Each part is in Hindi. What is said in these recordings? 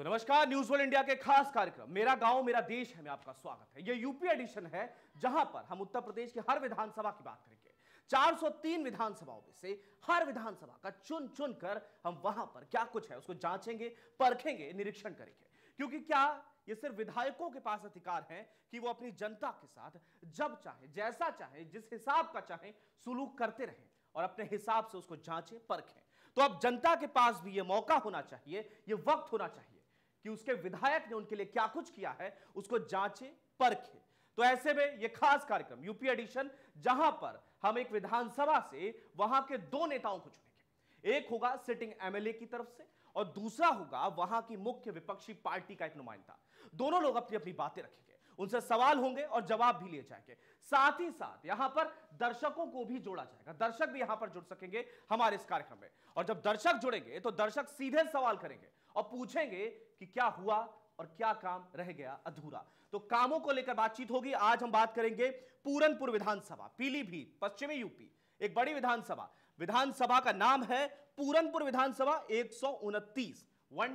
तो नमस्कार, न्यूज वर्ल्ड इंडिया के खास कार्यक्रम मेरा गांव मेरा देश है में आपका स्वागत है। यह यूपी एडिशन है, जहां पर हम उत्तर प्रदेश की हर विधानसभा की बात करेंगे। 403 विधानसभाओं में से हर विधानसभा का चुन चुन कर हम वहां पर क्या कुछ है उसको जांचेंगे, परखेंगे, निरीक्षण करेंगे। क्योंकि क्या ये सिर्फ विधायकों के पास अधिकार है कि वो अपनी जनता के साथ जब चाहे, जैसा चाहे, जिस हिसाब का चाहे सुलूक करते रहें और अपने हिसाब से उसको जांचें, परखें। तो अब जनता के पास भी ये मौका होना चाहिए, ये वक्त होना चाहिए कि उसके विधायक ने उनके लिए क्या कुछ किया है उसको जांचे, परखे। तो ऐसे में यह खास कार्यक्रम यूपी एडिशन, जहां पर हम एक विधानसभा से वहां के दो नेताओं को चुनेंगे। एक होगा सिटिंग एमएलए की तरफ से और दूसरा होगा वहां की मुख्य विपक्षी पार्टी का एक नुमाइंदा। दोनों लोग अपनी अपनी बातें रखेंगे, उनसे सवाल होंगे और जवाब भी लिए जाएंगे। साथ ही साथ यहां पर दर्शकों को भी जोड़ा जाएगा, दर्शक भी यहां पर जुड़ सकेंगे हमारे इस कार्यक्रम में। और जब दर्शक जुड़ेंगे तो दर्शक सीधे सवाल करेंगे और पूछेंगे कि क्या हुआ और क्या काम रह गया अधूरा। तो कामों को लेकर बातचीत होगी। आज हम बात करेंगे पूरनपुर विधानसभा, पीलीभीत, पश्चिमी यूपी, एक बड़ी विधानसभा। विधानसभा का नाम है पूरनपुर विधानसभा 129।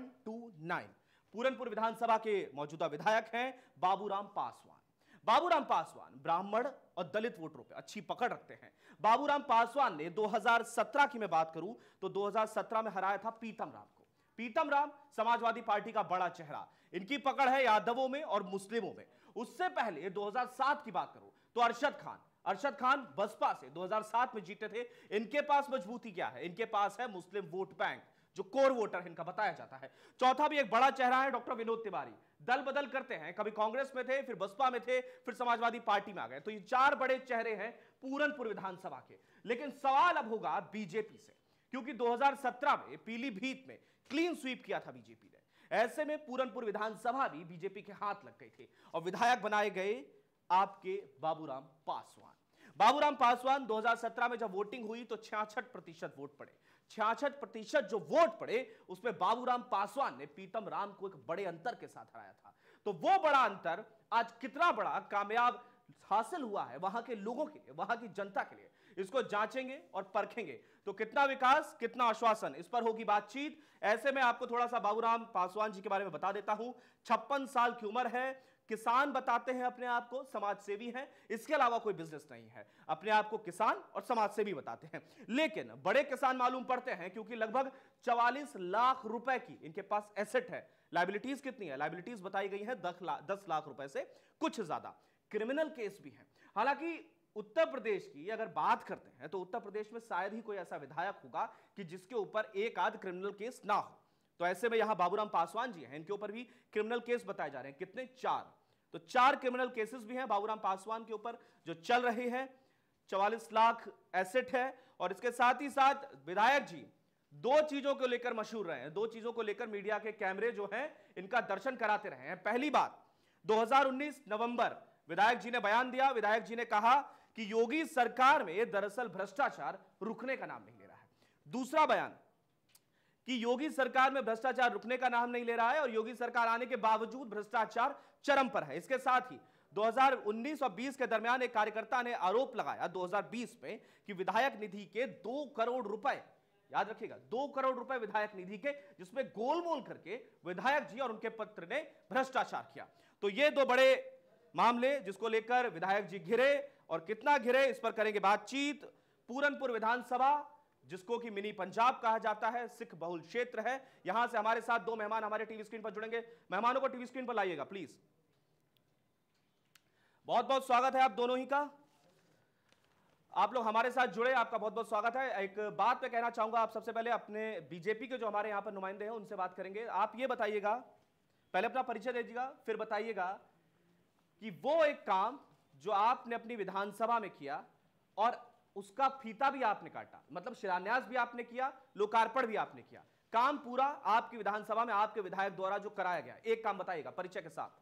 पूरनपुर विधानसभा के मौजूदा विधायक हैं बाबूराम पासवान। बाबूराम पासवान ब्राह्मण और दलित वोटरों पे अच्छी पकड़ रखते हैं। बाबूराम पासवान ने 2017 की मैं बात करूं तो 2017 में हराया था पीतम राम को। पीतम राम समाजवादी पार्टी का बड़ा चेहरा, इनकी पकड़ है यादवों में और मुस्लिमों में। उससे पहले 2007 की बात करूं तो अरशद खान बसपा से 2007 में जीते थे। इनके पास मजबूती क्या है? इनके पास है मुस्लिम वोट बैंक, जो कोर वोटर है इनका बताया जाता है। चौथा भी एक बड़ा चेहरा है डॉक्टर विनोद तिवारी। दल बदल करते हैं, कभी कांग्रेस में थे, फिर बसपा में थे, फिर समाजवादी पार्टी में आ गए। तो ये चार बड़े चेहरे हैं पूरनपुर विधानसभा के। लेकिन सवाल अब होगा बीजेपी से, क्योंकि 2017 में पीलीभीत में क्लीन स्वीप किया था बीजेपी ने। ऐसे में पूरनपुर विधानसभा भी बीजेपी के हाथ लग गई थी और विधायक बनाए गए आपके बाबूराम पासवान। बाबूराम पासवान 2017 में जब वोटिंग हुई तो 66% वोट पड़े। 66% जो वोट पड़े उसमें बाबूराम पासवान ने पीतम राम को एक बड़े अंतर के साथ हराया था। तो वो बड़ा अंतर आज कितना बड़ा कामयाब हासिल हुआ है वहां के लोगों के लिए, वहां की जनता के लिए, इसको जांचेंगे और परखेंगे। तो कितना विकास, कितना आश्वासन, इस पर होगी बातचीत। ऐसे में आपको थोड़ा सा बाबूराम पासवान जी के बारे में बता देता हूं। 56 साल की उम्र है, किसान बताते हैं अपने आप को, समाज सेवी हैं, इसके अलावा कोई बिजनेस नहीं है। अपने आप को किसान और समाज सेवी बताते हैं, लेकिन बड़े किसान मालूम पड़ते हैं क्योंकि लगभग 44 लाख रुपए की इनके पास एसेट है। लायबिलिटीज कितनी है? लायबिलिटीज बताई गई है 10 लाख रुपए से कुछ ज्यादा। क्रिमिनल केस भी है। हालांकि उत्तर प्रदेश की अगर बात करते हैं तो उत्तर प्रदेश में शायद ही कोई ऐसा विधायक होगा कि जिसके ऊपर एक आध क्रिमिनल केस ना हो। तो ऐसे में यहां बाबूराम पासवान जी हैं, इनके ऊपर भी क्रिमिनल केस बताए जा रहे हैं। कितने? 4। तो 4 क्रिमिनल केसेस भी हैं बाबूराम पासवान के ऊपर जो चल रहे हैं। 44 लाख एसेट है और इसके साथ ही साथ विधायक जी दो चीजों को लेकर मशहूर रहे हैं, दो चीजों को लेकर मीडिया के कैमरे जो हैं इनका दर्शन कराते रहे हैं। पहली बात, 2019 नवंबर विधायक जी ने बयान दिया। विधायक जी ने कहा कि योगी सरकार में दरअसल भ्रष्टाचार रुकने का नाम नहीं ले रहा है। दूसरा बयान कि योगी सरकार में भ्रष्टाचार रुकने का नाम नहीं ले रहा है और योगी सरकार आने के बावजूद भ्रष्टाचार चरम पर है। इसके साथ ही 2019 और 20 के दरमियान एक कार्यकर्ता ने आरोप लगाया 2020 में कि विधायक निधि के 2 करोड़ रुपए, याद रखिएगा 2 करोड़ रुपए विधायक निधि के, जिसमें गोलमोल करके विधायक जी और उनके पत्र ने भ्रष्टाचार किया। तो ये दो बड़े मामले जिसको लेकर विधायक जी घिरे, और कितना घिरे इस पर करेंगे बातचीत। पूरनपुर विधानसभा जिसको कि मिनी पंजाब कहा जाता है, सिख बहुल क्षेत्र है। यहां से हमारे साथ दो मेहमान हमारे टीवी स्क्रीन पर जुड़ेंगे। मेहमानों को टीवी स्क्रीन पर लाइएगा प्लीज। बहुत बहुत स्वागत है आप दोनों ही का। आप लोग हमारे साथ जुड़े, आपका बहुत बहुत स्वागत है। एक बात मैं कहना चाहूंगा, आप सबसे पहले अपने बीजेपी के जो हमारे यहां पर नुमाइंदे हैं उनसे बात करेंगे। आप ये बताइएगा, पहले अपना परिचय दीजिएगा, फिर बताइएगा कि वो एक काम जो आपने अपनी विधानसभा में किया और उसका फीता भी आपने काटा, मतलब शिलान्यास भी आपने किया, लोकार्पण भी आपने किया, काम पूरा आपकी विधानसभा में आपके विधायक द्वारा जो कराया गया, एक काम बताइएगा परिचय के साथ।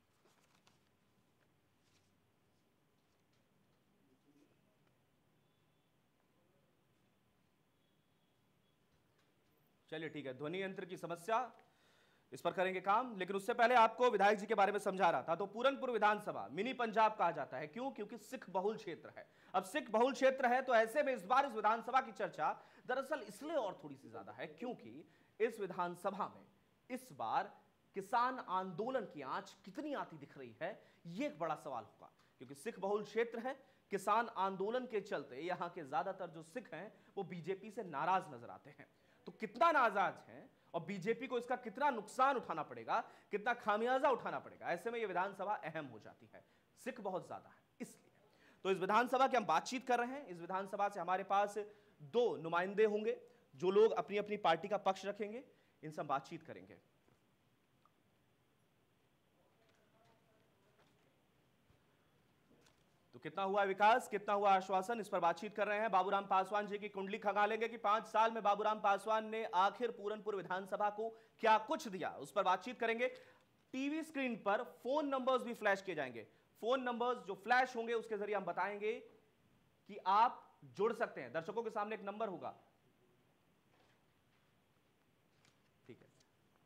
चलिए ठीक है, ध्वनि यंत्र की समस्या, इस पर करेंगे काम। लेकिन उससे पहले आपको विधायक जी के बारे में समझा रहा था। तो पूरनपुर विधानसभा मिनी पंजाब कहा जाता है, क्यों? क्योंकि सिख बहुल क्षेत्र है। अब सिख बहुल क्षेत्र है तो ऐसे में इस बार इस विधानसभा की चर्चा दरअसल इसलिए और थोड़ी सी ज्यादा है क्योंकि इस विधानसभा में इस बार किसान आंदोलन की आंच कितनी आती दिख रही है, यह एक बड़ा सवाल होगा, क्योंकि सिख बहुल क्षेत्र है। किसान आंदोलन के चलते यहां के ज्यादातर जो सिख हैं वो बीजेपी से नाराज नजर आते हैं। तो कितना नाराज हैं और बीजेपी को इसका कितना नुकसान उठाना पड़ेगा, कितना खामियाजा उठाना पड़ेगा, ऐसे में यह विधानसभा अहम हो जाती है। सिख बहुत ज्यादा है इसलिए। तो इस विधानसभा की हम बातचीत कर रहे हैं। इस विधानसभा से हमारे पास 2 नुमाइंदे होंगे जो लोग अपनी अपनी पार्टी का पक्ष रखेंगे। इनसे हम बातचीत करेंगे। तो कितना हुआ विकास, कितना हुआ आश्वासन, इस पर बातचीत कर रहे हैं। बाबूराम पासवान जी की कुंडली खंगालेंगे कि 5 साल में बाबूराम पासवान ने आखिर पूरनपुर विधानसभा को क्या कुछ दिया, उस पर बातचीत करेंगे। टीवी स्क्रीन पर फोन नंबर्स भी फ्लैश किए जाएंगे। फोन नंबर्स जो फ्लैश होंगे उसके जरिए हम बताएंगे कि आप जुड़ सकते हैं। दर्शकों के सामने एक नंबर होगा, ठीक है।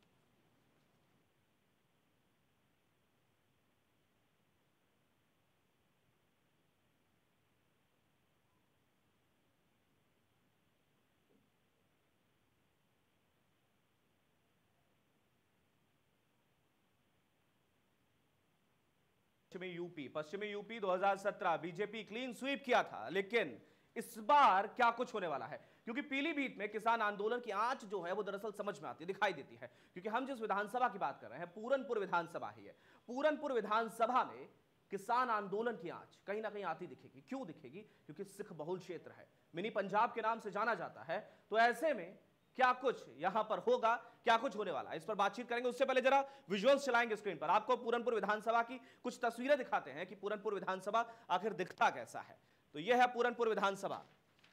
पश्चिमी यूपी 2017 बीजेपी क्लीन स्वीप किया था, लेकिन इस बार क्या कुछ होने वाला है, क्योंकि पीलीभीत में किसान आंदोलन की आंच जो है वो दरअसल समझ में आती दिखाई देती है। क्योंकि हम जिस विधानसभा की बात कर रहे हैं पूरनपुर विधानसभा ही है। पूरनपुर विधानसभा में किसान आंदोलन की आंच कहीं ना कहीं आती दिखेगी। क्यों दिखेगी? क्योंकि सिख बहुल क्षेत्र है, मिनी पंजाब के नाम से जाना जाता है। तो ऐसे में क्या कुछ यहां पर होगा, क्या कुछ होने वाला है, इस पर बातचीत करेंगे। उससे पहले जरा विजुअल्स चलाएंगे स्क्रीन पर, आपको पूरनपुर विधानसभा की कुछ तस्वीरें दिखाते हैं कि पूरनपुर विधानसभा आखिर दिखता कैसा है। तो यह है पूरनपुर विधानसभा।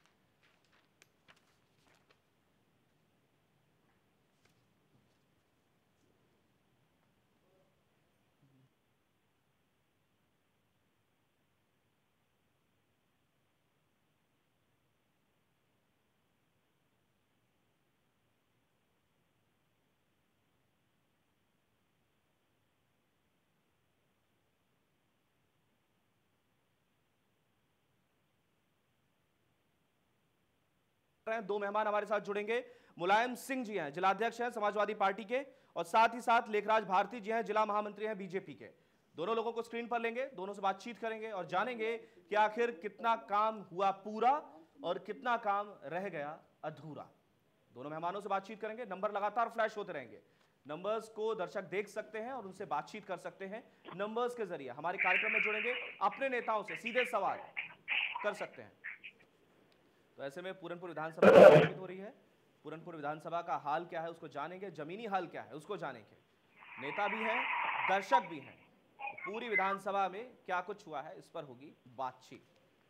दो मेहमान हमारे साथ जुड़ेंगे। मुलायम सिंह जी हैं, जिलाध्यक्ष हैं समाजवादी पार्टी के, और साथ ही साथ लेखराज भारती जी हैं, जिला महामंत्री हैं बीजेपी के। दोनों लोगों को स्क्रीन पर लेंगे, दोनों से बातचीत करेंगे और जानेंगे कि आखिर कितना काम हुआ पूरा और कितना काम रह गया अधूरा। दोनों मेहमानों से बातचीत करेंगे। नंबर लगातार फ्लैश होते रहेंगे, नंबर्स को दर्शक देख सकते हैं और उनसे बातचीत कर सकते हैं। नंबर्स के जरिए हमारे कार्यक्रम में जुड़ेंगे, अपने नेताओं से सीधे सवाल कर सकते हैं। तो ऐसे में पूरनपुर विधानसभा की हो रही है। पूरनपुर विधानसभा का हाल क्या है उसको जानेंगे, जमीनी हाल क्या है उसको जानेंगे। नेता भी हैं, दर्शक भी हैं। पूरी विधानसभा में क्या कुछ हुआ है इस पर होगी बातचीत।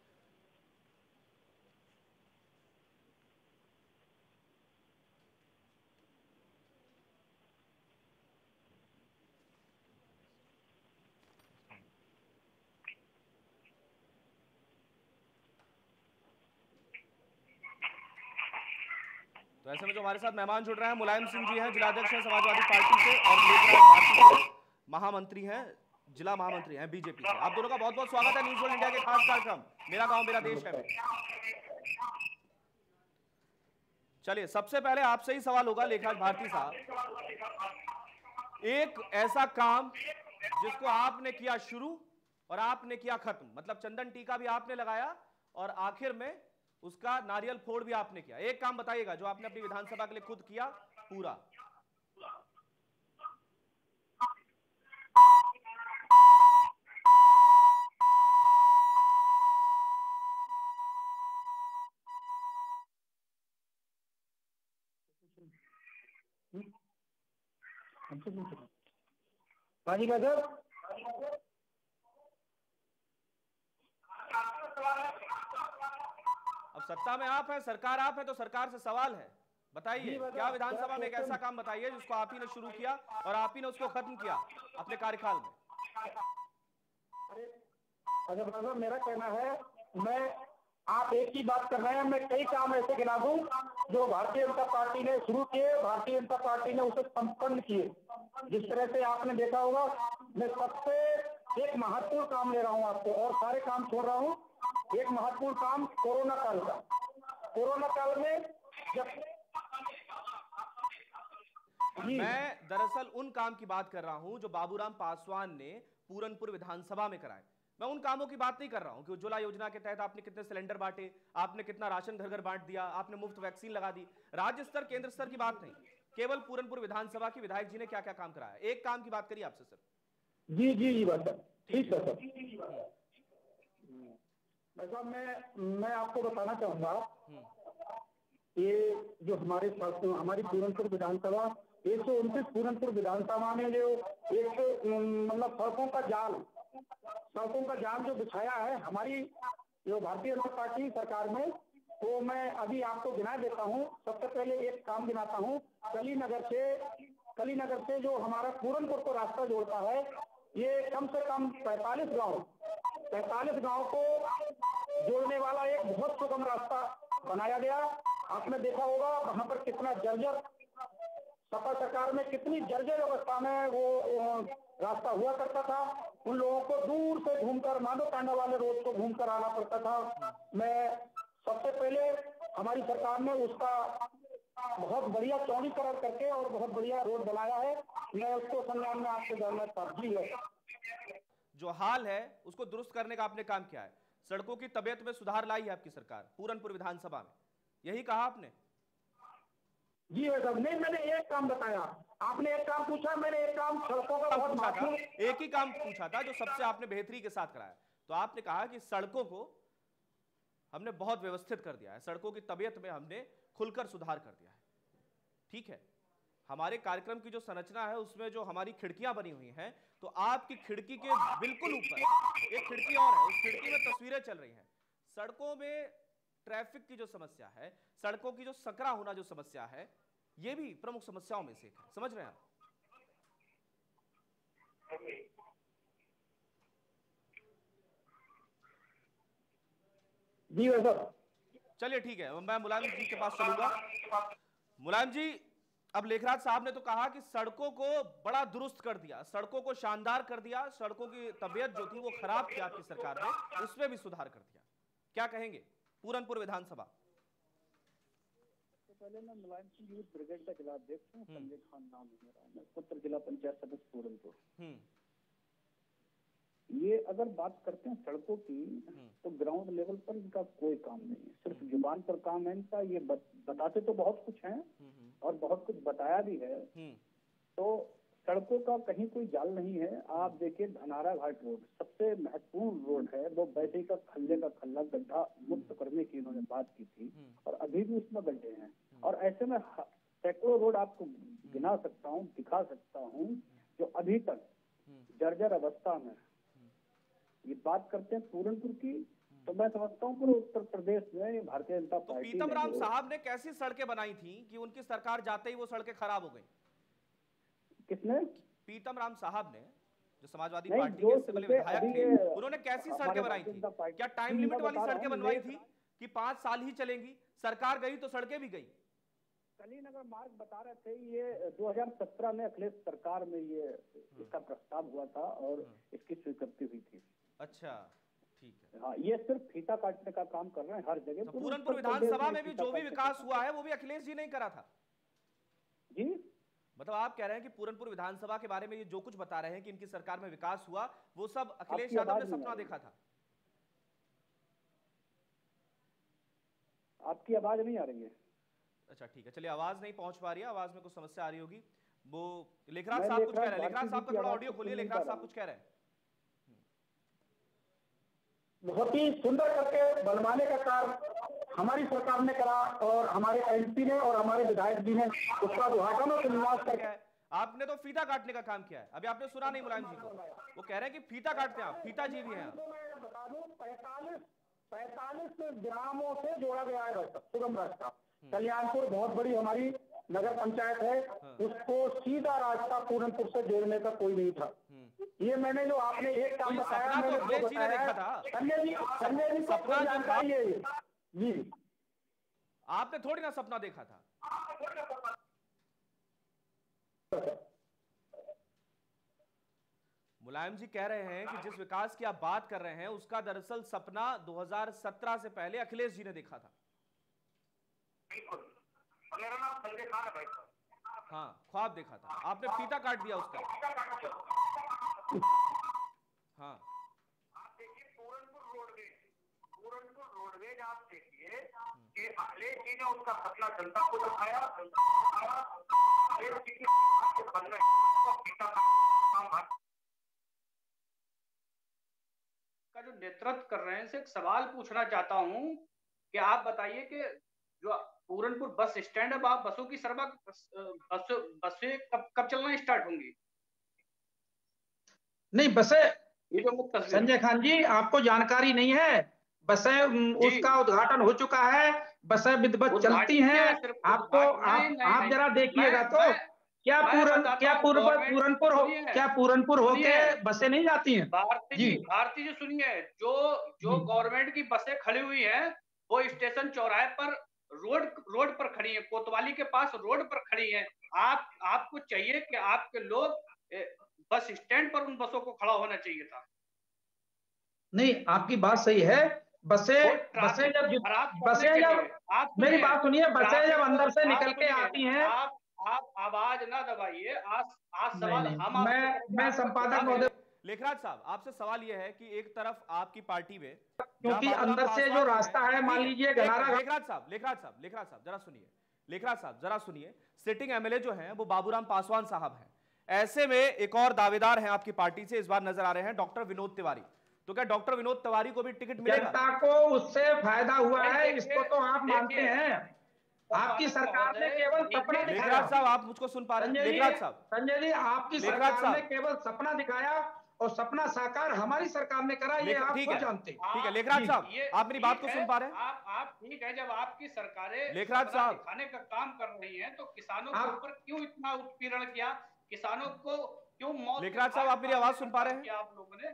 तो ऐसे में जो हमारे साथ मेहमान जुड़ रहे हैं, मुलायम सिंह जी हैं, जिलाध्यक्ष हैं समाजवादी पार्टी से, और लेखराज भारती से, महामंत्री हैं, जिला महामंत्री हैं बीजेपी से। आप दोनों का बहुत बहुत स्वागत है न्यूज़ वर्ल्ड इंडिया के खास कार्यक्रम मेरा गांव मेरा देश है में। चलिए सबसे पहले आपसे ही सवाल होगा लेखराज भारती साहब, एक ऐसा काम जिसको आपने किया शुरू और आपने किया खत्म, मतलब चंदन टीका भी आपने लगाया और आखिर में उसका नारियल फोड़ भी आपने किया। एक काम बताइएगा जो आपने अपनी विधानसभा के लिए खुद किया पूरा। अब सत्ता में आप हैं, सरकार आप है, तो सरकार से सवाल है, बताइए क्या विधानसभा में एक ऐसा काम बताइए जिसको आप ही ने शुरू किया और आप ही ने उसको खत्म किया अपने कार्यकाल में। अगर मेरा कहना है, मैं आप एक ही बात कर रहे हैं, मैं कई काम ऐसे गिना दूं जो भारतीय जनता पार्टी ने शुरू किए, भारतीय जनता पार्टी ने उसे संपन्न किए। जिस तरह से आपने देखा होगा, मैं सबसे एक महत्वपूर्ण काम ले रहा हूं आपको, और सारे काम छोड़ रहा हूं। एक महत्वपूर्ण काम कोरोना काल का। कोरोना काल में जब मैं दरअसल उन काम की बात कर रहा हूं जो बाबूराम पासवान ने पूरनपुर विधानसभा में कराए। मैं उन कामों की बात नहीं कर रहा हूं कि उज्ज्वला योजना के तहत आपने कितने सिलेंडर बांटे, आपने कितना राशन घर घर बांट दिया, आपने मुफ्त वैक्सीन लगा दी। राज्य स्तर केंद्र स्तर की बात नहीं, केवल पूरनपुर विधानसभा की विधायक जी ने क्या क्या काम कराया, एक काम की बात करिए आपसे सर। जी जी जी बात सर, ठीक है सर। भाई साहब मैं आपको बताना चाहूंगा, ये जो हमारी पूरनपुर विधानसभा 129 पूरनपुर विधानसभा में जो एक मतलब सड़कों का जाल जो बिछाया है हमारी जो भारतीय जनता पार्टी सरकार में, तो मैं अभी आपको गिना देता हूँ। सबसे पहले एक काम गिनाता हूँ, कलीनगर से जो हमारा पूरनपुर को रास्ता जोड़ता है, ये कम से कम 45 गांव को जोड़ने वाला एक बहुत सुगम रास्ता बनाया गया। आपने देखा होगा वहां पर कितना जर्जर, सपा सरकार में कितनी जर्जर अवस्था में वो रास्ता हुआ करता था। उन लोगों को दूर से घूमकर माधव टांडा वाले रोड को घूमकर आना पड़ता था। मैं सबसे पहले हमारी सरकार ने उसका बहुत बढ़िया चौड़ीकरण करके और बहुत बढ़िया रोड बनाया है। मैं उसको संज्ञान में आपसे जानना चाहती है। जो हाल है उसको दुरुस्त करने का आपने काम किया है, सड़कों की तबीयत में सुधार लाई है आपकी सरकार पूरनपुर विधानसभा में, यही कहा आपने? जी साहब, नहीं मैंने एक काम बताया, आपने एक काम पूछा, मैंने एक काम सड़कों का बहुत पूछा था, एक ही काम पूछा था जो सबसे आपने बेहतरी के साथ कराया। तो आपने कहा कि सड़कों को हमने बहुत व्यवस्थित कर दिया है, सड़कों की तबीयत में हमने खुलकर सुधार कर दिया है। ठीक है, हमारे कार्यक्रम की जो संरचना है उसमें जो हमारी खिड़कियां बनी हुई हैं, तो आपकी खिड़की के बिल्कुल ऊपर एक खिड़की और है, उस खिड़की में तस्वीरें चल रही हैं। सड़कों में ट्रैफिक की जो समस्या है, सड़कों की जो सकरा होना जो समस्या है, यह भी प्रमुख समस्याओं में से एक है। समझ रहे हैं आप? जी सर। चलिए ठीक है, मैं मुलायम जी के पास चलूंगा। मुलायम जी, अब लेखराज साहब ने तो कहा कि सड़कों को बड़ा दुरुस्त कर दिया, सड़कों को शानदार कर दिया, सड़कों की तबीयत जो थी वो खराब थी आपकी सरकार ने, उसमें भी सुधार कर दिया। क्या कहेंगे पूरनपुर विधानसभा? तो पहले मैं मुलायम सिंह यूथ ब्रिगेड का जिला अध्यक्ष हूँ, संजय खान नाम है मेरा, मैं पुत्र जिला पंचायत सदस्य पूरनपुर। ये अगर बात करते हैं सड़कों की, तो ग्राउंड लेवल पर इनका कोई काम नहीं है, सिर्फ जुबान पर काम है इनका। ये बताते तो बहुत कुछ हैं और बहुत कुछ बताया भी है। तो सड़कों का कहीं कोई जाल नहीं है। आप देखिए धनारा घाट रोड सबसे महत्वपूर्ण रोड है, वो वैसे का खल्ले का खल्ला गड्ढा मुक्त करने की इन्होंने बात की थी और अभी भी उसमें गड्ढे हैं। और ऐसे में सैकड़ों रोड आपको गिना सकता हूँ, दिखा सकता हूँ जो अभी तक जर्जर अवस्था में। ये बात करते हैं पूरनपुर की, तो मैं समझता हूँ पूरे उत्तर प्रदेश में भारतीय जनता पार्टी। पीतम राम साहब ने कैसी सड़कें बनाई थी कि उनकी सरकार जाते ही वो सड़कें खराब हो गई? किसने? पीतम राम साहब ने, जो समाजवादी पार्टी के इससे पहले विधायक थे, उन्होंने कैसी सड़कें बनाई थी? क्या टाइम लिमिट वाली सड़कें बनवाई थी कि 5 साल ही चलेंगी? सरकार गई तो सड़कें भी गई। कलीनगर मार्ग बता रहे थे, ये 2017 में अखिलेश सरकार में ये इसका प्रस्ताव हुआ था और इसकी स्वीकृति हुई थी। अच्छा, ठीक है। हाँ, ये सिर्फ फीता काटने का काम कर रहे हैं हर जगह। तो पूरनपुर विधानसभा में भी जो भी विकास हुआ है वो भी अखिलेश जी ने ही करा था जी? मतलब आप कह रहे हैं कि पूरनपुर विधानसभा के बारे में ये जो कुछ बता रहे हैं कि इनकी सरकार में विकास हुआ, वो सब अखिलेश यादव ने सपना देखा था? आपकी आवाज नहीं आ रही है। अच्छा ठीक है, चलिए, आवाज नहीं पहुंच पा रही है, आवाज में कुछ समस्या आ रही होगी। वो लेखराज साहब कुछ कह रहे हैं, लेखराज साहब का थोड़ा ऑडियो खोलिए, लेखराज साहब कुछ कह रहे हैं। बहुत ही सुंदर करके बनवाने का कार्य हमारी सरकार ने करा और हमारे एमपी ने और हमारे विधायक जी ने उसका उद्घाटन और निवास करके। आपने तो फीता काटने का काम किया है, अभी आपने सुना नहीं मुलायम जी को, वो कह रहे हैं कि फीता काटते हैं आप, फीता जी भी हैं। मैं बता दूं 45 ग्रामों से जोड़ा गया है रास्ता, सुगम रास्ता। कल्याणपुर बहुत बड़ी हमारी नगर पंचायत है, उसको सीधा रास्ता पूरनपुर से जोड़ने का कोई नहीं था। ये मैंने जो आपने एक काम बताया, मैंने दो बताया। संजय जी सपना जानकारी है जी, आपने थोड़ी ना सपना देखा था। मुलायम जी कह रहे हैं कि जिस विकास की आप बात कर रहे हैं उसका दरअसल सपना 2017 से पहले अखिलेश जी ने देखा था। मेरा नाम संजय खान है भाई साहब। हाँ, ख्वाब देखा था, आपने फीता काट दिया उसका। हाँ, आप देखिए पूरनपुर रोडवेज आप देखिए कि अखिलेश जी ने उसका सपना जनता को दिखाया, का जो नेतृत्व कर रहे हैं, से एक सवाल पूछना चाहता हूं कि आप बताइए कि जो पूरनपुर बस स्टैंड है, आप बसों की बसें कब चलना स्टार्ट होंगी? नहीं, बसें, ये जो मुख्य संजय खान जी आपको जानकारी नहीं है, बसें उसका उद्घाटन हो चुका है, बसें विधिवत चलती हैं। आपको आप जरा देखिएगा तो क्या पूरनपुर होके बसें नहीं जाती हैं? भारती जी सुनिए, जो गवर्नमेंट की बसें खड़ी हुई हैं वो स्टेशन चौराहे पर रोड पर खड़ी है, कोतवाली के पास रोड पर खड़ी है। आपको चाहिए कि आपके लोग बस स्टैंड पर उन बसों को खड़ा होना चाहिए था। नहीं, आपकी बात सही है। बसें जब मेरी बात सुनिए, बसें जब अंदर से निकल के आती हैं। आप आवाज ना दबाइए। आज सवाल मैं संपादक महोदय, लेखराज साहब आपसे सवाल यह है कि एक तरफ आपकी पार्टी में, क्योंकि अंदर से जो रास्ता है, मान लीजिए लेखराज साहब जरा सुनिए, सिटिंग एमएलए जो हैं वो बाबूराम पासवान साहब हैं। ऐसे में एक और दावेदार हैं आपकी पार्टी से, इस बार नजर आ रहे हैं डॉक्टर विनोद तिवारी। तो क्या डॉक्टर विनोद तिवारी को भी टिकट मिलेगा? जनता को उससे फायदा हुआ है, इसको तो आप मानते हैं। आपकी सरकार ने केवल सपना दिखाया। लेखराज साहब आप मुझको सुन पा रहे हैं? लेखराज साहब, संजय जी, आपकी सरकार ने केवल सपना दिखाया और सपना साकार हमारी सरकार ने करा, ये आप खुद जानते हैं। ठीक है लेखराज साहब, आप मेरी बात को सुन पा रहे हैं? आप ठीक है, जब आपकी सरकारें लेखराज साहब दिखाने का काम कर रही हैं तो किसानों के ऊपर क्यों इतना उत्पीड़न किया, किसानों को क्यों मौत? लेखराज साहब आप मेरी आवाज सुन पा रहे हैं? आप लोगों ने,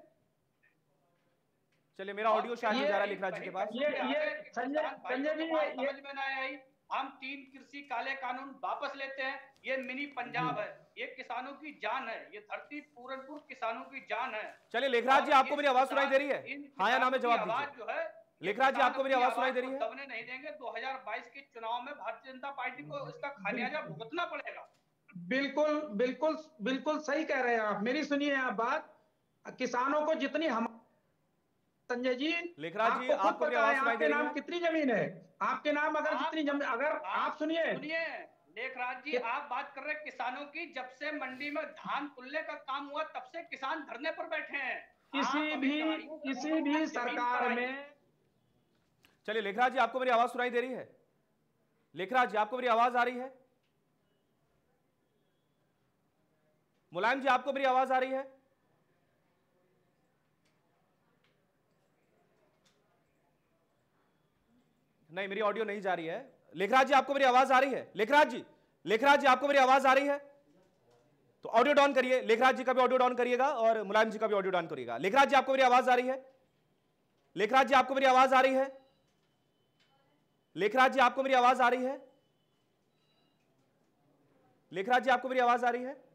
चलिए मेरा ऑडियो शायद जा रहा है लेखराज जी के पास। ये संजय जी समझ में ना आई। हम 3 कृषि काले कानून वापस लेते हैं। ये मिनी पंजाब है, ये किसानों की जान है, ये धरती पूरनपुर किसानों की जान है। चलिए लेखराज जी आपको मेरी आवाज सुनाई दे रही है? हाँ या ना में जवाब दीजिए। जो है लेखराज जी आपको मेरी आवाज सुनाई दे रही है? दबने नहीं देंगे। 2022 के चुनाव में भारतीय जनता पार्टी को इसका खामियाजा भुगतना पड़ेगा। बिल्कुल बिल्कुल बिल्कुल सही कह रहे हैं आप। मेरी सुनिए आप बात, किसानों को जितनी हम, संजय जी लेखराज जी आपको मेरी आवाज सुनाई दे रही है? आपके नाम कितनी जमीन है? आपके नाम अगर जितनी जमीन, अगर आप सुनिए लेखराज जी, आप बात कर रहे हैं किसानों की। जब से मंडी में धान तुलने का काम हुआ तब से किसान धरने पर बैठे हैं। किसी भी सरकार में। चलिए लेखराज जी आपको मेरी आवाज सुनाई दे रही है? लेखराज जी आपको मेरी आवाज आ रही है? मुलायम जी आपको मेरी आवाज आ रही है? नहीं, मेरी ऑडियो नहीं जा रही है। लेखराज जी आपको मेरी आवाज आ रही है? लेखराज जी आपको मेरी आवाज आ रही है? तो ऑडियो डाउन करिए। लेखराज जी का भी ऑडियो डाउन करिएगा और मुलायम जी का भी ऑडियो डाउन करिएगा। लेखराज जी आपको मेरी आवाज आ रही है? लेखराज जी आपको मेरी आवाज आ रही है? लेखराज जी आपको मेरी आवाज आ रही है? लेखराज जी आपको मेरी आवाज आ रही है?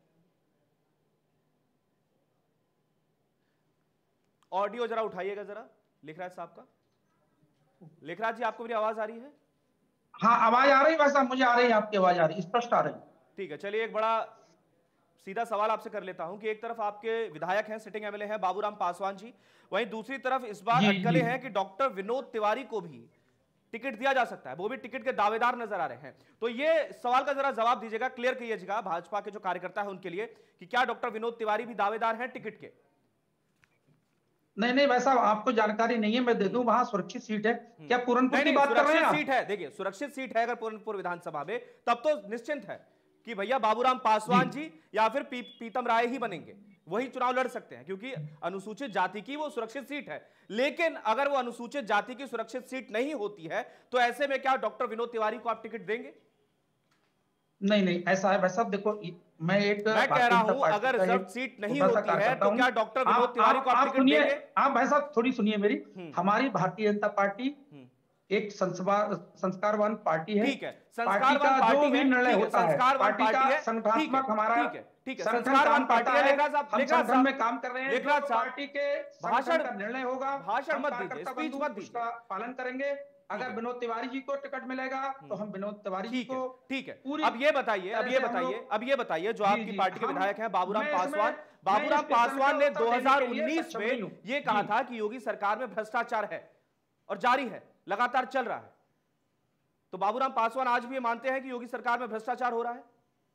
ऑडियो जरा उठाइएगा जरा लेखराज साहब का। लेखराज जी आपको मेरी आवाज आ रही है? हाँ, आवाज आ रही है साहब, मुझे आ रही है, आपकी आवाज आ रही है, स्पष्ट आ रही है। ठीक है, चलिए एक बड़ा सीधा सवाल आपसे कर लेता हूं कि एक तरफ आपके विधायक हैं, सिटिंग एमएलए हैं बाबूराम पासवान जी, वहीं दूसरी तरफ इस बार अटकलें हैं कि डॉक्टर विनोद तिवारी को भी टिकट दिया जा सकता है, वो भी टिकट के दावेदार नजर आ रहे हैं। तो ये सवाल का जरा जवाब दीजिएगा, क्लियर कीजिएगा भाजपा के जो कार्यकर्ता है उनके लिए कि क्या डॉक्टर विनोद तिवारी भी दावेदार हैं टिकट के? नहीं वैसा आपको जानकारी नहीं है, मैं दे दूं। वहां सुरक्षित सीट है क्या? पूरनपुर की बात कर रहे हैं? सीट है, देखिए सुरक्षित सीट है अगर पूरनपुर विधानसभा में, तब तो निश्चिंत है कि भैया बाबूराम पासवान जी या फिर पीतम राय ही बनेंगे, वही चुनाव लड़ सकते हैं, क्योंकि अनुसूचित जाति की वो सुरक्षित सीट है। लेकिन अगर वो अनुसूचित जाति की सुरक्षित सीट नहीं होती है तो ऐसे में क्या डॉक्टर विनोद तिवारी को आप टिकट देंगे? नहीं ऐसा है वैसा, देखो मैं कह रहा हूं अगर जब सीट नहीं होती है तो क्या डॉक्टर विनोद तिवारी को आप टिकट देंगे? आप भाई साहब थोड़ी सुनिए मेरी। हमारी भारतीय जनता पार्टी एक संस्कारवान पार्टी है। ठीक है, पार्टी का जो भी निर्णय होता है, पार्टी का संगठनात्मक हमारा संस्कारवान पार्टी है। हम संगठन में काम कर रहे हैं, लेखराज साहब पार्टी के भाषण का निर्णय होगा, भाषण मत दीजिए, स्पीच मत दीजिए, उसका पालन करेंगे। अगर विनोद तिवारी जी को टिकट मिलेगा तो हम विनोद तिवारी जी को, ठीक है। अब ये बताइए जो आपकी पार्टी के विधायक हैं बाबूराम पासवान ने 2019 में ये कहा था कि योगी सरकार में भ्रष्टाचार है और जारी है, लगातार चल रहा है। तो बाबूराम पासवान आज भी ये मानते हैं कि योगी सरकार में भ्रष्टाचार हो रहा है?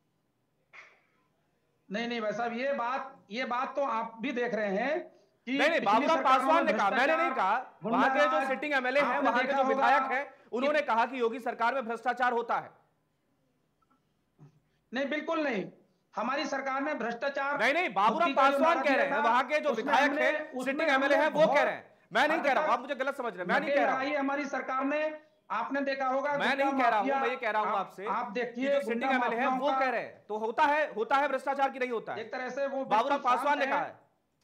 नहीं भाई साहब, ये बात तो आप भी देख रहे हैं कि नहीं, बाबूराम पासवान ने कहा, मैंने नहीं कहा। वहां के जो सिटिंग एमएलए हैं, वहां के जो विधायक हैं, उन्होंने कहा कि योगी सरकार में भ्रष्टाचार होता है। नहीं, बिल्कुल नहीं, हमारी सरकार में भ्रष्टाचार नहीं, बाबूराम पासवान कह रहे हैं, वहां के जो विधायक हैं, सिटिंग एमएलए हैं, वो कह रहे हैं। मैं नहीं कह रहा हूं, आप मुझे गलत समझ रहे हैं। मैं नहीं कह रहा हूं, हमारी सरकार ने, आपने देखा होगा, मैं नहीं कह रहा हूं, मैं ये कह रहा हूं आपसे, आप देखिए जो सिटिंग एमएलए हैं वो कह रहे हैं, तो होता है भ्रष्टाचार की नहीं होता है? एक तरह से वो बाबूराम पासवान ने कहा है।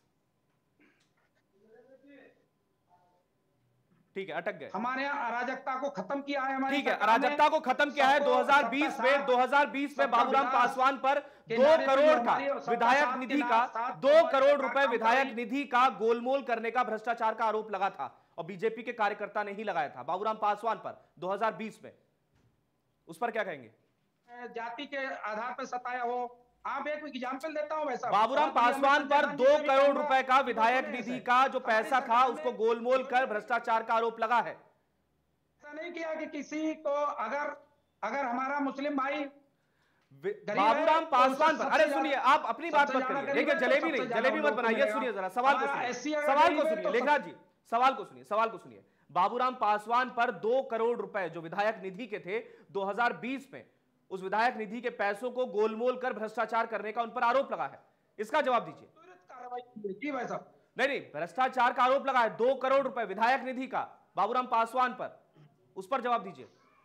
ठीक है, अटक गए। हमारे यहाँ अराजकता को खत्म किया है हमारी, ठीक है, अराजकता को खत्म किया है। 2020 में बाबूराम पासवान पर 2 करोड़ का विधायक निधि का 2 करोड़ रुपए विधायक निधि का गोलमोल करने का भ्रष्टाचार का आरोप लगा था और बीजेपी के कार्यकर्ता ने ही लगाया था बाबूराम पासवान पर 2020 में। उस पर क्या कहेंगे? जाति के आधार पर सताया हो। आप एक एग्जाम्पल देता हूं वैसा, बाबूराम पासवान पर 2 करोड़ रुपए का विधायक निधि का जो पैसा था उसको गोलमोल कर भ्रष्टाचार का आरोप लगा है। ऐसा नहीं किया कि किसी को अगर हमारा मुस्लिम भाई बाबूराम पासवान पर, अरे सुनिए, आप अपनी बात मत करिए, देखिए जलेबी मत बनाइए। सुनिए जरा, सवाल को सुनिए लेखराज जी, सवाल को सुनिए। बाबूराम पासवान पर 2 करोड़ रुपए जो विधायक निधि के थे 2020 में, उस विधायक निधि के पैसों को गोलमोल कर भ्रष्टाचार करने का उन पर आरोप लगा है। इसका जवाब दीजिए। जी भाई साहब, नहीं, भ्रष्टाचार का आरोप लगा है 2 करोड़ रुपए विधायक निधि का बाबूराम पासवान पर, उस पर जवाब दीजिए।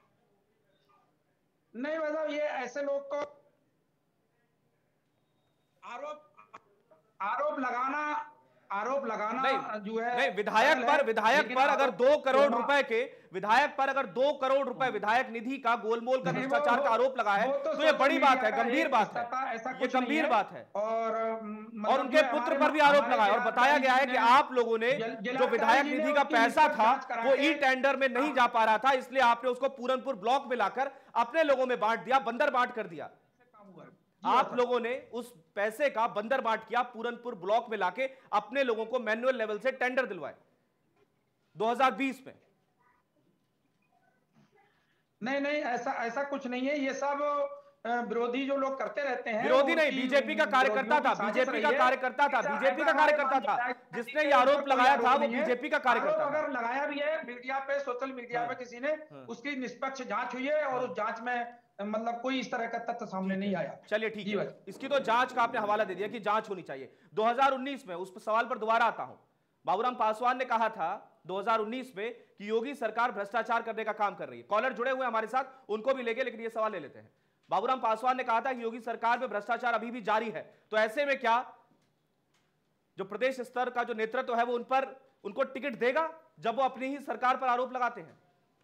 नहीं भाई साहब, ये ऐसे लोग को आरोप लगाना नहीं, जो है नहीं, विधायक पर अगर 2 करोड़ रुपए के विधायक निधि का गोलमोल का भ्रष्टाचार का आरोप लगा है तो ये बड़ी बात है, गंभीर बात है, ये गंभीर बात है। और उनके पुत्र पर भी आरोप लगा है और बताया गया है कि आप लोगों ने जो विधायक निधि का पैसा था वो ई टेंडर में नहीं जा पा रहा था, इसलिए आपने उसको पूरनपुर ब्लॉक में लाकर अपने लोगों में बांट दिया, बंदर बांट कर दिया। आप लोगों ने उस पैसे का बंदर बांट किया, पूरनपुर ब्लॉक में लाके अपने लोगों को मैनुअल लेवल से टेंडर दिलवाए 2020 में। नहीं, ऐसा कुछ नहीं है, ये सब विरोधी जो लोग करते रहते हैं। विरोधी नहीं, बीजेपी का कार्यकर्ता था, बीजेपी का कार्यकर्ता था जिसने ये आरोप लगाया था, वो बीजेपी का कार्यकर्ता था। अगर लगाया भी है मीडिया पे, सोशल मीडिया पे किसी ने, उसकी निष्पक्ष जांच हुई है और उस जांच में मतलब कोई इस तरह का तथ्य सामने नहीं आया। चलिए ठीक है, इसकी तो जांच का आपने हवाला दे दिया कि जांच होनी चाहिए। 2019 में, उस सवाल पर दोबारा आता हूं, बाबूराम पासवान ने कहा था 2019 में कि योगी सरकार भ्रष्टाचार करने का काम कर रही है। कॉलर जुड़े हुए हमारे साथ, उनको भी लेंगे, लेकिन ये सवाल ले लेते हैं। बाबूराम पासवान ने कहा था कि योगी सरकार में भ्रष्टाचार अभी भी जारी है, तो ऐसे में क्या जो प्रदेश स्तर का जो नेतृत्व है वो उनको टिकट देगा जब वो अपनी ही सरकार पर आरोप लगाते हैं?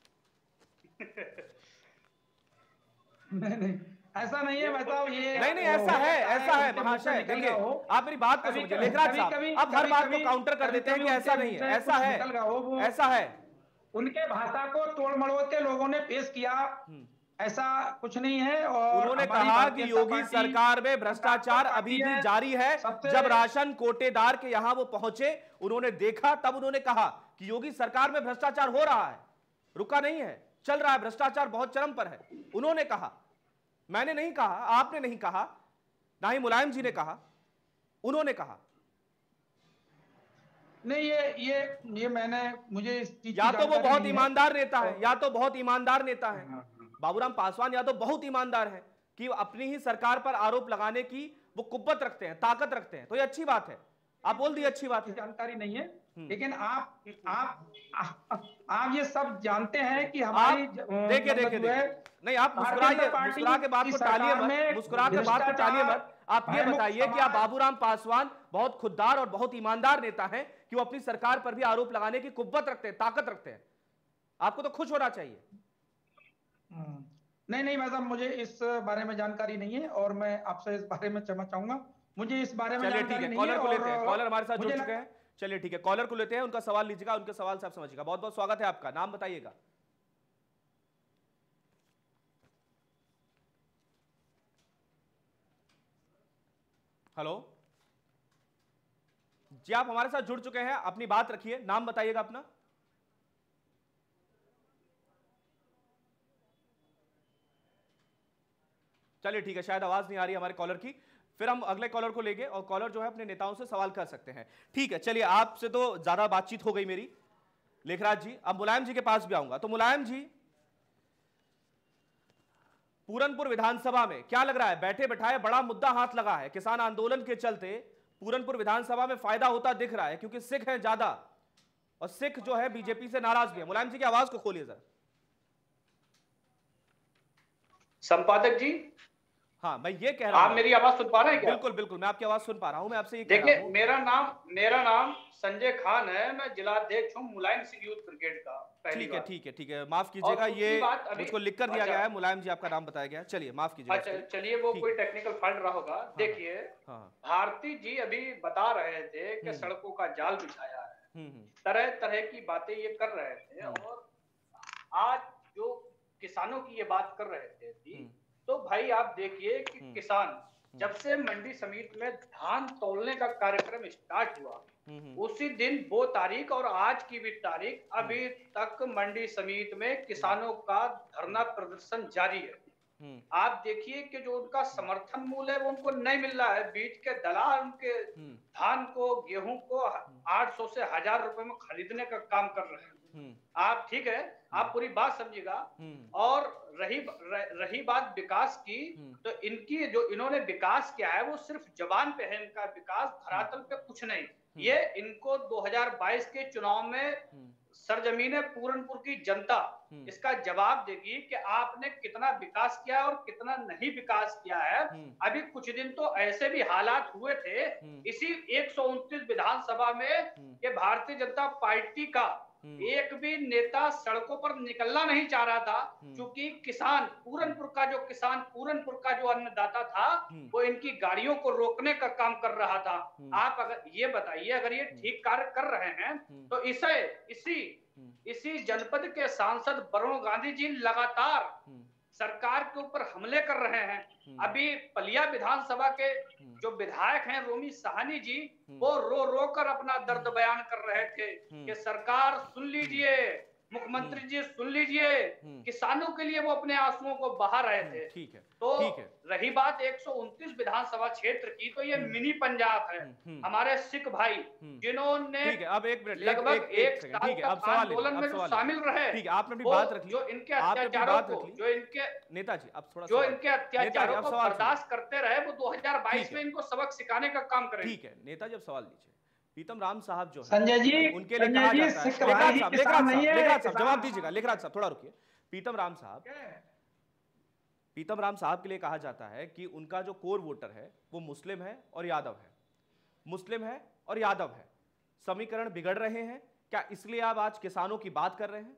नहीं, ऐसा नहीं है बताओ। ये नहीं, ऐसा है महाशय। देखिए, आप मेरी बात को समझिए लेखराज साहब, अब हर बात को काउंटर कर देते हैं कि ऐसा नहीं है, ऐसा है। उनके भाषा को तोड़ मड़ोड़ के लोगों ने पेश किया, ऐसा कुछ नहीं है। और उन्होंने कहा कि योगी सरकार में भ्रष्टाचार अभी भी जारी है। जब राशन कोटेदार के यहां वो पहुंचे, उन्होंने देखा, तब उन्होंने कहा कि योगी सरकार में भ्रष्टाचार हो रहा है, रुका नहीं है, चल रहा है, भ्रष्टाचार बहुत चरम पर है। उन्होंने कहा, मैंने नहीं कहा, आपने नहीं कहा, ना ही मुलायम जी ने कहा, उन्होंने कहा। नहीं, ये मुझे इस चीज या तो वो बहुत ईमानदार नेता है, या तो बहुत ईमानदार नेता है बाबूराम पासवान, या तो बहुत ईमानदार है कि अपनी ही सरकार पर आरोप लगाने की वो कुव्वत रखते हैं, ताकत रखते हैं, तो ये अच्छी बात है। आप बोल दिए, अच्छी बात है। जानकारी नहीं है, लेकिन आप ये सब जानते हैं कि हमारी देखिए नहीं, आप मुस्कुरा के बात को टालिए मत। आप ये बताइए कि आप बाबूराम पासवान बहुत खुददार और बहुत ईमानदार नेता हैं कि वो अपनी सरकार पर भी आरोप लगाने की कुव्वत रखते हैं, ताकत रखते हैं। आपको तो खुश होना चाहिए। नहीं भाई साहब, मुझे इस बारे में जानकारी नहीं है और मैं आपसे इस बारे में क्षमा चाहूंगा, मुझे इस बारे में जानकारी नहीं है। कॉलर को लेते हैं, कॉलर हमारे साथ जुड़ चुके हैं। चलिए ठीक है, कॉलर को लेते हैं, उनका सवाल लीजिएगा, उनके सवाल से आप समझिएगा। बहुत बहुत स्वागत है आपका, नाम बताइएगा। हेलो जी, आप हमारे साथ जुड़ चुके हैं, अपनी बात रखिए, नाम बताइएगा अपना। चलिए ठीक है, शायद आवाज नहीं आ रही हमारे कॉलर की, फिर हम अगले कॉलर को लेंगे और कॉलर जो है अपने नेताओं से सवाल कर सकते हैं। ठीक है, चलिए, आपसे तो ज्यादा बातचीत हो गई मेरी लेखराज जी, अब मुलायम जी के पास भी आऊंगा। तो मुलायम जी, पूरनपुर विधानसभा में क्या लग रहा है, बैठे बैठाए बड़ा मुद्दा हाथ लगा है, किसान आंदोलन के चलते पूरनपुर विधानसभा में फायदा होता दिख रहा है, क्योंकि सिख हैं ज्यादा और सिख जो है बीजेपी से नाराज भी है। मुलायम जी की आवाज को खोलिए जरा। संपादक जी, हाँ, मैं ये कह रहा हूं, आप मेरी आवाज सुन पा रहे हैं क्या? बिल्कुल बिल्कुल, मैं आपकी आवाज सुन पा रहा हूं। मैं आपसे ये देखिए, मेरा नाम संजय खान है, मैं जिलाध्यक्ष हूं मुलायम सिंह यूथ ब्रिगेड का। ठीक है ठीक है ठीक है, माफ कीजिएगा, ये मुझको लिख कर दिया गया है, मुलायम जी आपका नाम बताया गया, चलिए माफ कीजिएगा। अच्छा चलिए, वो कोई टेक्निकल फॉल्ट रहा होगा। देखिए, भारती जी अभी बता रहे थे कि सड़कों का जाल बिछाया है, तरह तरह की बातें ये कर रहे थे, और आज जो किसानों की ये बात कर रहे थे, तो भाई आप देखिए कि किसान जब से मंडी समिति में धान तौलने का कार्यक्रम स्टार्ट हुआ, उसी दिन वो तारीख और आज की भी तारीख, अभी तक मंडी समिति में किसानों का धरना प्रदर्शन जारी है। आप देखिए कि जो उनका समर्थन मूल्य है वो उनको नहीं मिल रहा है, बीच के दलाल उनके धान को, गेहूं को 800 से 1000 रुपए में खरीदने का काम कर रहे हैं। आप ठीक है, आप पूरी बात समझिएगा। और रही बात विकास की, तो इनकी जो इन्होंने विकास किया है वो सिर्फ जबान पे है, इनका विकास धरातल पे कुछ नहीं। ये इनको 2022 के चुनाव में सरजमीने पूरनपुर की जनता इसका जवाब देगी कि आपने कितना विकास किया और कितना नहीं विकास किया है। अभी कुछ दिन तो ऐसे भी हालात हुए थे इसी 129 विधानसभा में कि भारतीय जनता पार्टी का एक भी नेता सड़कों पर निकलना नहीं चाह रहा था, क्योंकि पूरनपुर का जो अन्नदाता था वो इनकी गाड़ियों को रोकने का काम कर रहा था। आप अगर ये बताइए, अगर ये ठीक कार्य कर रहे हैं तो इसी जनपद के सांसद वरुण गांधी जी लगातार सरकार के ऊपर हमले कर रहे हैं। अभी पलिया विधानसभा के जो विधायक हैं रोमी साहनी जी, वो रो रो कर अपना दर्द बयान कर रहे थे कि सरकार सुन लीजिए, मुख्यमंत्री जी सुन लीजिए, किसानों के लिए वो अपने आंसुओं को बहा रहे थे। ठीक है, तो ठीक है। रही बात 129 विधानसभा क्षेत्र की, तो ये मिनी पंजाब है। हमारे सिख भाई जिन्होंने अब एक मिनट, लगभग एक साल तक आंदोलन में जो शामिल रहे, ठीक है, आपने अपनी बात रख ली, जो इनके अत्याचारों को, जो इनके नेताजी अब थोड़ा जो इनके अत्याचारों को बर्दाश्त करते रहे, वो 2022 में इनको सबक सिखाने का काम करें। ठीक है नेताजी, अब सवाल लीजिए। पीतम राम साहब जो है संजय जी, उनके लिए कहा जाता है, लेखराज साहब जवाब दीजिएगा, लेखराज साहब थोड़ा रुकिए। पीतम राम साहब के लिए कहा जाता है कि उनका जो कोर वोटर है वो मुस्लिम है और यादव है, मुस्लिम है और यादव है। समीकरण बिगड़ रहे हैं क्या, इसलिए आप आज किसानों की बात कर रहे हैं?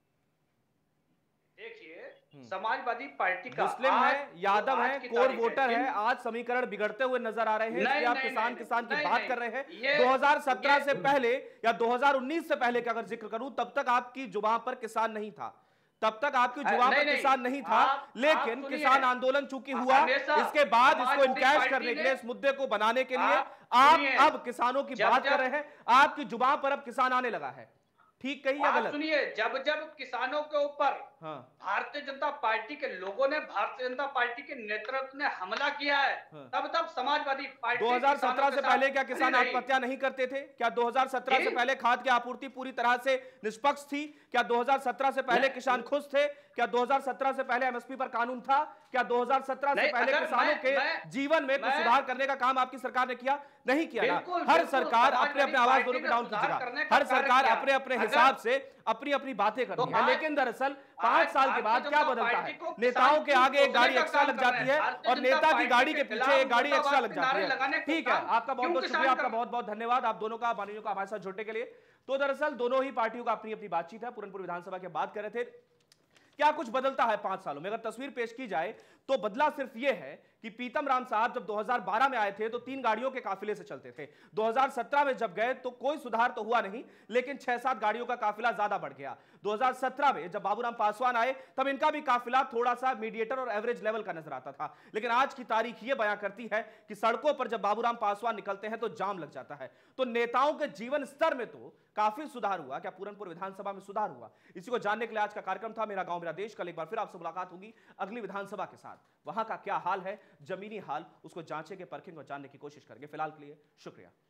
देखिए, समाजवादी पार्टी का मुस्लिम है, यादव है, कोर वोटर है, आज समीकरण बिगड़ते हुए नजर आ रहे हैं, इसलिए आप किसान की बात कर रहे हैं। 2017 से पहले या 2019 से पहले का अगर जिक्र करूं, तब तक आपकी जुबान पर किसान नहीं था, तब तक आपकी जुबान पर किसान नहीं था। लेकिन किसान आंदोलन चूंकि हुआ, इसके बाद इसको इनकैश करने के लिए, इस मुद्दे को बनाने के लिए आप अब किसानों की बात कर रहे हैं। आपकी जुबान पर अब किसान आने लगा है, ठीक कही या गलत? सुनिए, जब किसानों के ऊपर भारतीय जनता पार्टी के लोगों ने, भारतीय जनता पार्टी के नेतृत्व ने हमला किया है, तब समाजवादी पार्टी 2017 से पहले क्या किसान आत्महत्या नहीं करते थे? क्या 2017 से पहले खाद की आपूर्ति पूरी तरह से निष्पक्ष थी? क्या 2017 से पहले किसान खुश थे? क्या 2017 से पहले एमएसपी पर कानून था? क्या 2017 से पहले किसानों के जीवन में कुछ सुधार करने का काम आपकी सरकार ने किया? नहीं किया ना। हर सरकार अपने अपने आवाज दोनों पे डाउन कीजिएगा, हर सरकार अपने अपने हिसाब से अपनी अपनी बातें करती है, लेकिन दरअसल 5 साल के बाद क्या बदलता है? नेताओं के आगे एक गाड़ी एक्स्ट्रा लग जाती है और नेता की गाड़ी के पीछे एक गाड़ी एक्स्ट्रा लग जाती है। ठीक है, आपका बहुत बहुत शुक्रिया, आपका बहुत बहुत धन्यवाद आप दोनों का, माननीयों का हमारे साथ जुड़ने के लिए। तो दरअसल दोनों ही पार्टियों का अपनी अपनी बातचीत है। पूरनपुर विधानसभा की बात कर रहे थे, क्या कुछ बदलता है 5 सालों में? अगर तस्वीर पेश की जाए तो बदला सिर्फ यह है कि पीतम राम साहब जब 2012 में आए थे तो 3 गाड़ियों के काफिले से चलते थे। 2017 में जब गए तो कोई सुधार तो हुआ नहीं, लेकिन 6-7 गाड़ियों का काफिला ज्यादा बढ़ गया। 2017 में जब बाबूराम पासवान आए तब इनका भी काफिला थोड़ा सा मीडिएटर और एवरेज लेवल का नजर आता था, लेकिन आज की तारीख यह बयां करती है कि सड़कों पर जब बाबूराम पासवान निकलते हैं तो जाम लग जाता है। तो नेताओं के जीवन स्तर में तो काफी सुधार हुआ। क्या पूरनपुर विधानसभा में सुधार हुआ? इसी को जानने के लिए आज का कार्यक्रम था मेरा गांव मेरा देश। कल एक बार फिर आपसे मुलाकात होगी अगली विधानसभा के साथ। वहां का क्या हाल है, जमीनी हाल, उसको जांचेंगे, परखेंगे और जानने की कोशिश करेंगे। फिलहाल के लिए शुक्रिया।